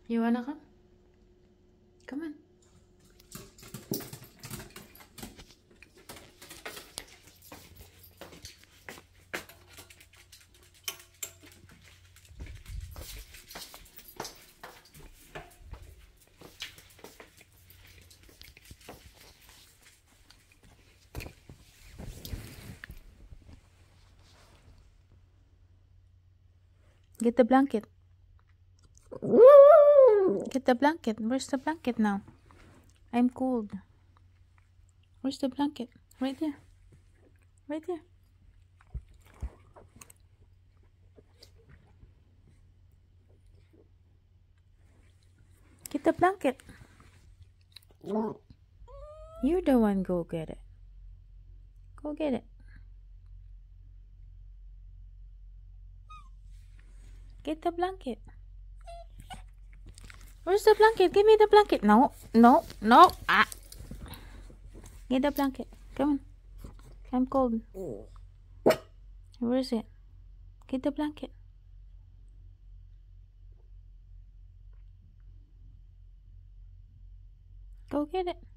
You wanna come? Come on. Get the blanket. Get the blanket. Where's the blanket now? I'm cold. Where's the blanket? Right there. Right there. Get the blanket. You're the one. Go get it. Go get it. Get the blanket. Where's the blanket? Give me the blanket. No, no, no. Ah. Get the blanket. Come on. I'm cold. Where is it? Get the blanket. Go get it.